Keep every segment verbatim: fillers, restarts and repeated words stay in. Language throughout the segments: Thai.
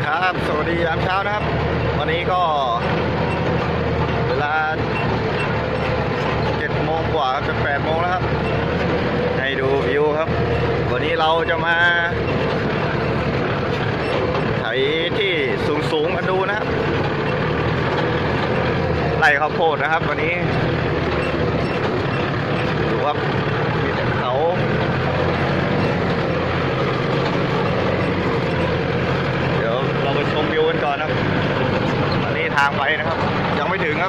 ครับสวัสดียามเช้านะครับวันนี้ก็เวลาเจ็ดโมงกว่าจะแปดโมงแล้วครับให้ดูวิวครับวันนี้เราจะมาไถที่สูงๆกันดูนะครับไร่ข้าวโพดนะครับวันนี้ดูครับมีแต่เขาเดี๋ยวเราไปชมวิวกันก่อนครับตอนนี้ทางไปนะครับยังไม่ถึงครับ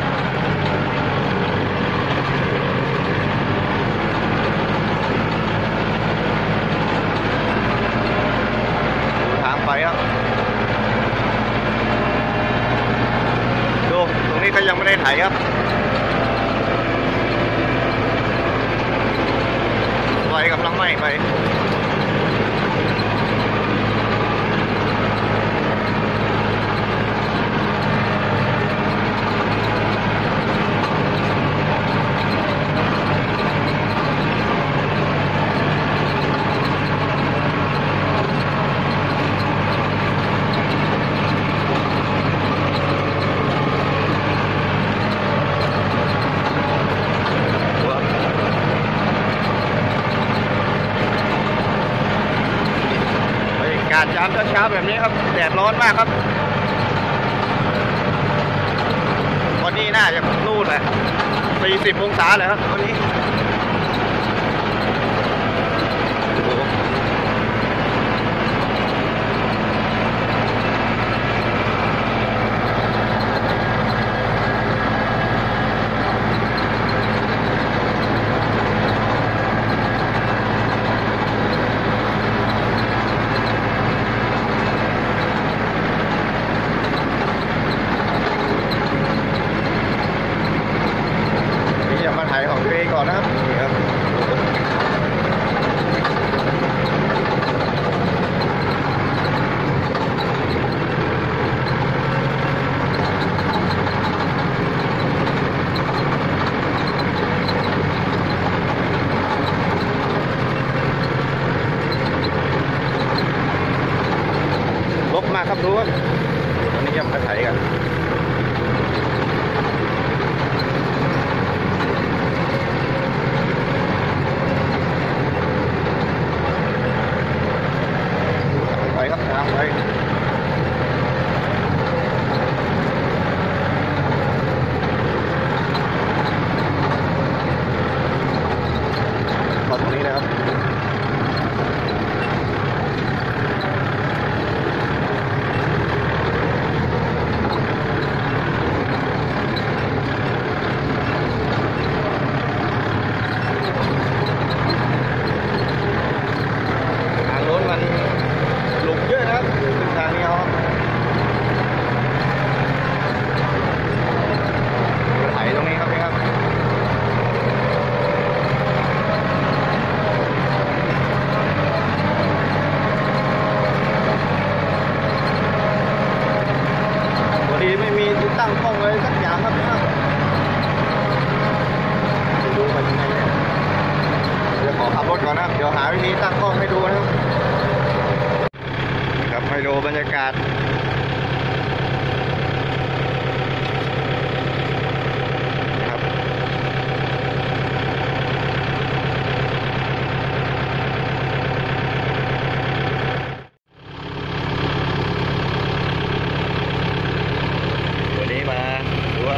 ดูทางไปครับดูตรงนี้ก็ยังไม่ได้ไถครับไฟกำลังไหม้ไปการยามเช้าๆแบบนี้ครับแดดร้อนมากครับวันนี้น่าจะนู่นแหละสี่สิบองศาเลยครับวันนี้ของตัวเองก่อนนะครับนี่ครับลบมาครับดูครับตอนนี้ยังมาไถกันตรงนี้นะครับทางโน้นมันหลุมเยอะนะครับทางนี้เขาไถตรงนี้ครับนี่ครับไม่มีที่ตั้งกล้องเลยสักอย่างครับนะครับดูไปยังไงเนี่ยเดี๋ยวขอขับรถก่อนนะครับเดี๋ยวหาวิธีตั้งกล้องให้ดูนะครับครับให้ดูบรรยากาศครับมาดูว่า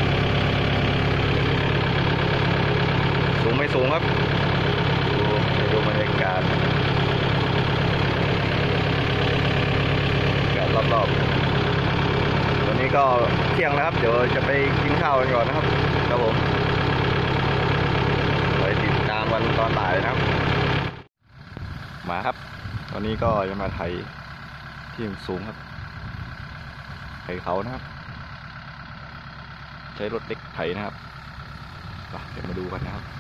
สูงไม่สูงครับดูดูบรรยากาศรอบๆวันนี้ก็เที่ยงแล้วครับเดี๋ยวจะไปกินข้าวกันก่อนนะครับครับผมไปติดตามวันตอนบ่ายนะครับมาครับวันนี้ก็จะมาไถที่สูงครับไถเขานะครับใช้รถเล็กไถนะครับเดี๋ยวมาดูกันนะครับ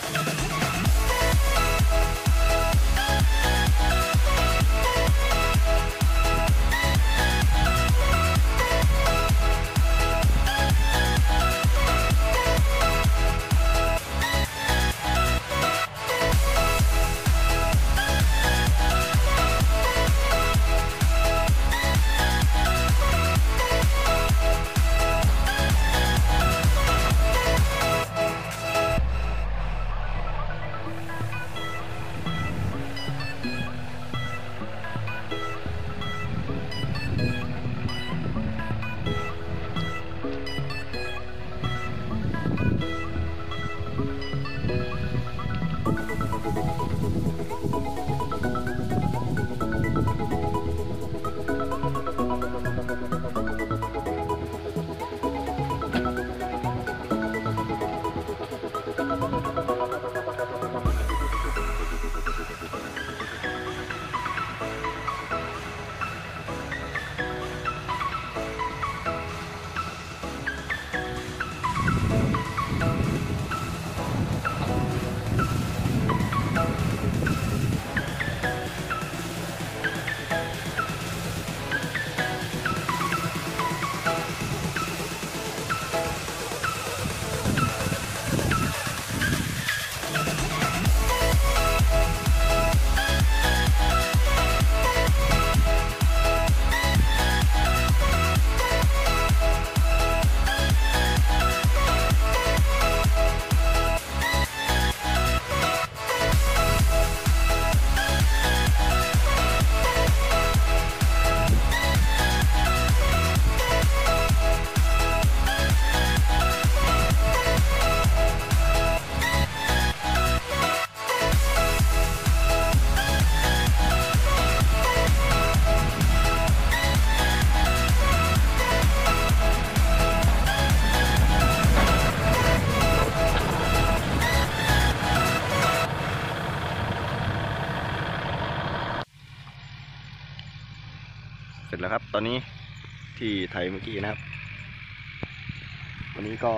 เสร็จแล้วครับตอนนี้ที่ไทยเมื่อกี้นะครับวันนี้ก็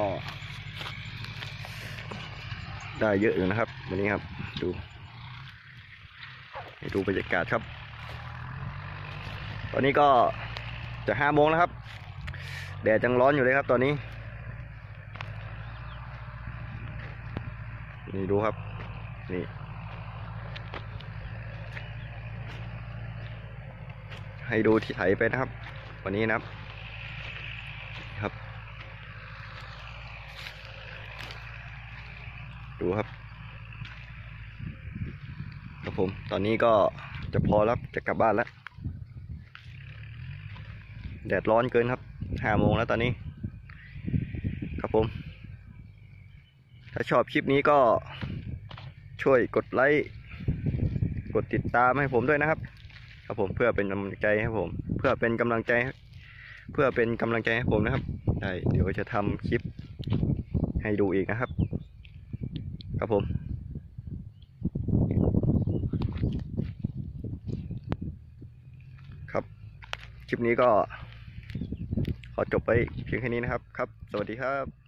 ได้เยอะอยู่นะครับวันนี้ครับดูให้ดูบรรยากาศครับตอนนี้ก็จะห้าโมงแล้วครับแดดยังร้อนอยู่เลยครับตอนนี้นี่ดูครับนี่ให้ดูที่ไถไปนะครับวันนี้นะครับครับดูครับครับผมตอนนี้ก็จะพอแล้วจะกลับบ้านแล้วแดดร้อนเกินครับห้าโมงแล้วตอนนี้ครับผมถ้าชอบคลิปนี้ก็ช่วยกดไลค์กดติดตามให้ผมด้วยนะครับครับผมเพื่อเป็นกำลังใจให้ผมเพื่อเป็นกำลังใจเพื่อเป็นกำลังใจให้ผมนะครับได้เดี๋ยวจะทำคลิปให้ดูอีกนะครับครับผมครับคลิปนี้ก็ขอจบไปเพียงแค่นี้นะครับครับสวัสดีครับ